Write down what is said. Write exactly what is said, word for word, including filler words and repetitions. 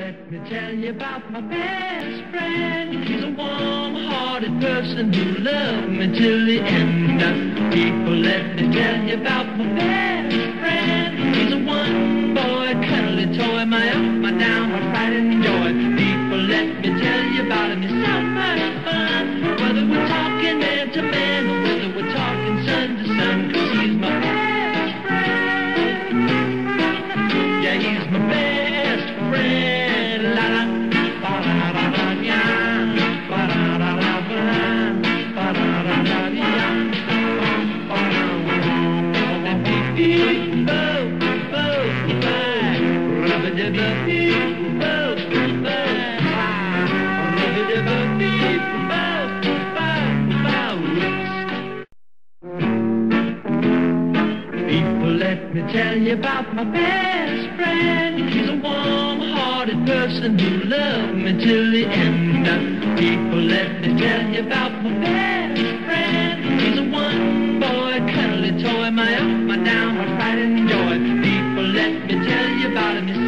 let me tell you about my best friend. He's a warm-hearted person who loved me till the end. People, let me tell you about my best friend. He's a one-boy cuddly toy, my up, my down, my pride and joy. People, let me tell you about him. He's so much fun. Whether we're talking man to man or whether we're talking sun to sun, 'cause he's my best friend. Yeah, he's my best friend. La la, ba la la la ya, ba la la la ba, ba la la la ya, ba la la la dee bo bo bye, rub a dee bo dee bo bye, rub a dee bo dee bo bye bye. People, let me tell you about my best friend. He's a warm-hearted person who loved me till the end. People, let me tell you about my best friend. He's a one-boy cuddly toy, my up, my down, my pride and joy. People, let me tell you about him.